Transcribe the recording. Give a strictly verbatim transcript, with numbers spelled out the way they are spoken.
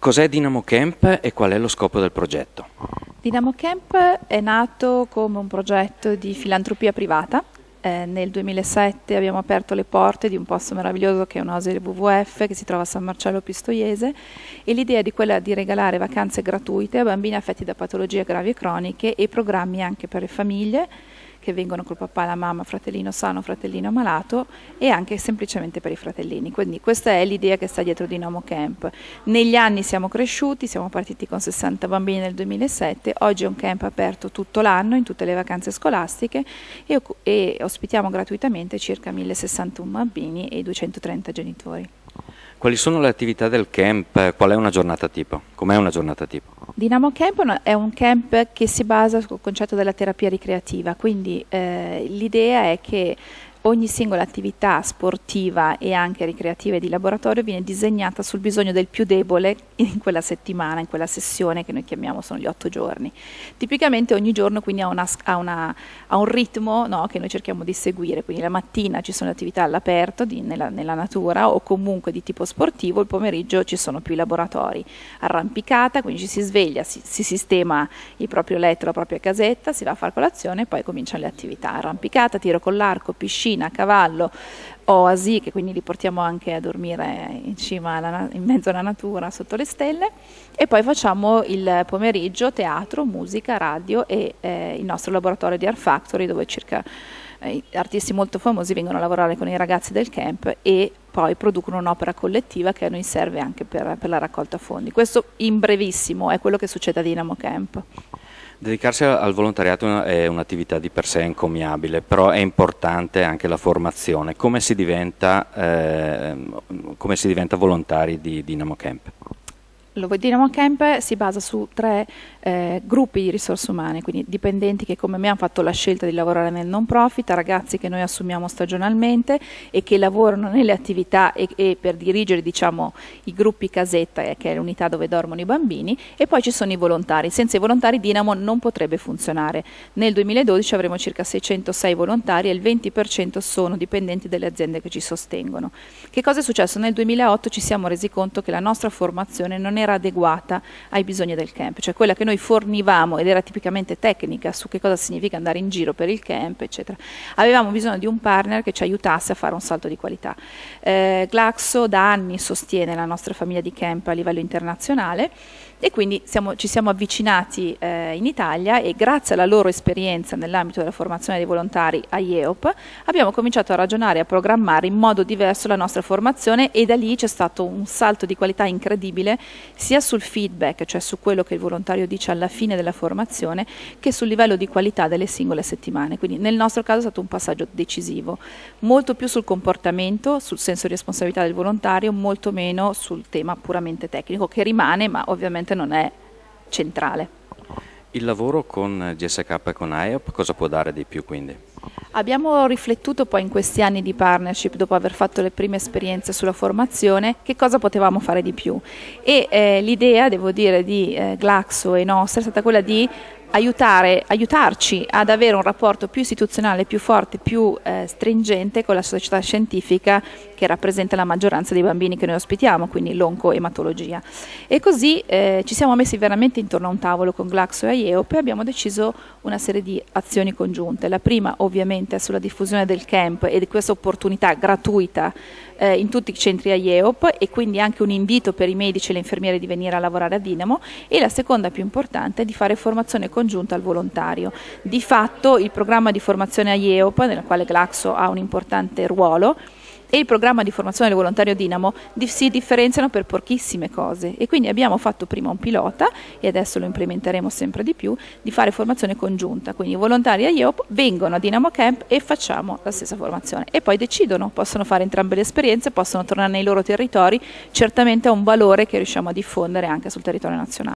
Cos'è Dynamo Camp e qual è lo scopo del progetto? Dynamo Camp è nato come un progetto di filantropia privata. Eh, nel duemilasette abbiamo aperto le porte di un posto meraviglioso che è un asilo W W F che si trova a San Marcello Pistoiese, e l'idea è di quella di regalare vacanze gratuite a bambini affetti da patologie gravi e croniche e programmi anche per le famiglie che vengono col papà e la mamma, fratellino sano, fratellino malato, e anche semplicemente per i fratellini. Quindi questa è l'idea che sta dietro Dynamo Camp. Negli anni siamo cresciuti, siamo partiti con sessanta bambini nel duemilasette, oggi è un camp aperto tutto l'anno, in tutte le vacanze scolastiche, e, e ospitiamo gratuitamente circa millesessantuno bambini e duecentotrenta genitori. Quali sono le attività del camp? Qual è una giornata tipo? Com'è una giornata tipo? Dynamo Camp è un camp che si basa sul concetto della terapia ricreativa, quindi eh, l'idea è che ogni singola attività sportiva e anche ricreativa e di laboratorio viene disegnata sul bisogno del più debole in quella settimana, in quella sessione che noi chiamiamo sono gli otto giorni. Tipicamente ogni giorno quindi ha, una, ha, una, ha un ritmo, no, che noi cerchiamo di seguire, quindi la mattina ci sono attività all'aperto nella, nella natura o comunque di tipo sportivo, il pomeriggio ci sono più i laboratori. Arrampicata, quindi ci si sveglia, si, si sistema il proprio letto, la propria casetta, si va a fare colazione e poi cominciano le attività. Arrampicata, tiro con l'arco, piscina, a cavallo, oasi, che quindi li portiamo anche a dormire in cima alla, in mezzo alla natura sotto le stelle, e poi facciamo il pomeriggio teatro, musica, radio e eh, il nostro laboratorio di Art Factory, dove circa eh, artisti molto famosi vengono a lavorare con i ragazzi del camp e poi producono un'opera collettiva che a noi serve anche per, per la raccolta fondi. Questo in brevissimo è quello che succede a Dynamo Camp. Dedicarsi al volontariato è un'attività di per sé encomiabile, però è importante anche la formazione. Come si diventa, eh, come si diventa volontari di Dynamo Camp? Lo Dynamo Camp si basa su tre eh, gruppi di risorse umane, quindi dipendenti che come me hanno fatto la scelta di lavorare nel non profit, ragazzi che noi assumiamo stagionalmente e che lavorano nelle attività e, e per dirigere, diciamo, i gruppi casetta, eh, che è l'unità dove dormono i bambini, e poi ci sono i volontari. Senza i volontari Dynamo non potrebbe funzionare. Nel duemiladodici avremo circa seicentosei volontari e il venti per cento sono dipendenti delle aziende che ci sostengono. Che cosa è successo? Nel duemilaotto ci siamo resi conto che la nostra formazione non era era adeguata ai bisogni del camp, cioè quella che noi fornivamo ed era tipicamente tecnica su che cosa significa andare in giro per il camp, eccetera. Avevamo bisogno di un partner che ci aiutasse a fare un salto di qualità. Eh, Glaxo da anni sostiene la nostra famiglia di camp a livello internazionale e quindi siamo, ci siamo avvicinati eh, in Italia, e grazie alla loro esperienza nell'ambito della formazione dei volontari a I E O P abbiamo cominciato a ragionare e a programmare in modo diverso la nostra formazione, e da lì c'è stato un salto di qualità incredibile sia sul feedback, cioè su quello che il volontario dice alla fine della formazione, che sul livello di qualità delle singole settimane. Quindi nel nostro caso è stato un passaggio decisivo, molto più sul comportamento, sul senso di responsabilità del volontario, molto meno sul tema puramente tecnico, che rimane ma ovviamente non è centrale. Il lavoro con G S K e con I E O P cosa può dare di più quindi? Abbiamo riflettuto poi in questi anni di partnership, dopo aver fatto le prime esperienze sulla formazione, che cosa potevamo fare di più, e eh, l'idea, devo dire, di eh, Glaxo e nostra è stata quella di aiutare, aiutarci ad avere un rapporto più istituzionale, più forte, più eh, stringente con la società scientifica che rappresenta la maggioranza dei bambini che noi ospitiamo, quindi l'oncoematologia. E così eh, ci siamo messi veramente intorno a un tavolo con Glaxo e I E O P e abbiamo deciso una serie di azioni congiunte. La prima ovviamente è sulla diffusione del camp e di questa opportunità gratuita eh, in tutti i centri I E O P, e quindi anche un invito per i medici e le infermiere di venire a lavorare a Dynamo, e la seconda più importante è di fare formazione congiunta al volontario. Di fatto il programma di formazione a I E O P, nel quale Glaxo ha un importante ruolo, e il programma di formazione del volontario Dynamo si differenziano per pochissime cose, e quindi abbiamo fatto prima un pilota, e adesso lo implementeremo sempre di più, di fare formazione congiunta, quindi i volontari a I E O P vengono a Dynamo Camp e facciamo la stessa formazione, e poi decidono, possono fare entrambe le esperienze, possono tornare nei loro territori. Certamente è un valore che riusciamo a diffondere anche sul territorio nazionale.